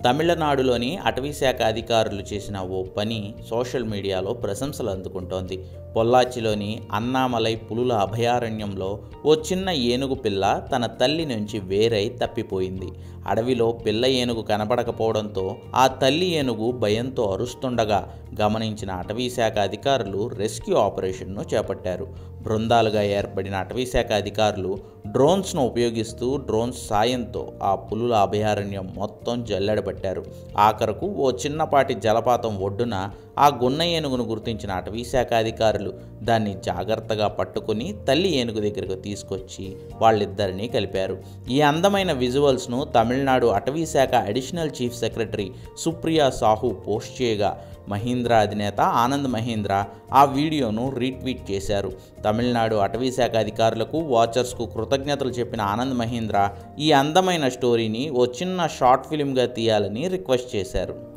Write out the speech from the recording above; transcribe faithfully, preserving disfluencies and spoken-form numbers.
తమిళనాడులోని అటవీశాఖ అధికారులు చేసిన ఓ పని సోషల్ మీడియాలో ప్రశంసలు అందుకుంటోంది. పొల్లాచిలోని అన్నామలై పులుల అభయారణ్యంలో ఓ చిన్న ఏనుగు పిల్ల తన తల్లి నుంచి వేరై తప్పిపోయింది. అడవిలో పిల్ల ఏనుగు కనబడకపోవడంతో ఆ తల్లి ఏనుగు భయంతో అరుస్తుండగా గమనించిన అటవీశాఖ అధికారులు రెస్క్యూ ఆపరేషన్ను చేపట్టారు. బృందాలుగా ఏర్పడిన అటవీశాఖ అధికారులు డ్రోన్స్ను ఉపయోగిస్తూ డ్రోన్స్ సాయంతో ఆ పులుల అభయారణ్యం మొత్తం జల్లెడబట్టారు. ఆఖరకు ఓ చిన్నపాటి జలపాతం ఒడ్డున ఆ గున్న ఏనుగును గుర్తించిన అటవీశాఖ అధికారులు దాన్ని జాగ్రత్తగా పట్టుకుని తల్లి ఏనుగు దగ్గరకు తీసుకొచ్చి వాళ్ళిద్దరినీ కలిపారు. ఈ అందమైన విజువల్స్ను తమిళనాడు అటవీశాఖ additional chief secretary Supriya Sahu post చేయగా మహీంద్రా అధినేత ఆనంద్ మహీంద్రా ఆ వీడియోను రీట్వీట్ చేశారు. తమిళనాడు అటవీశాఖ అధికారులకు, వాచర్స్కు కృతజ్ఞతలు చెప్పిన ఆనంద్ మహీంద్రా ఈ అందమైన స్టోరీని ఓ చిన్న షార్ట్ ఫిల్మ్గా తీయాలని రిక్వెస్ట్ చేశారు.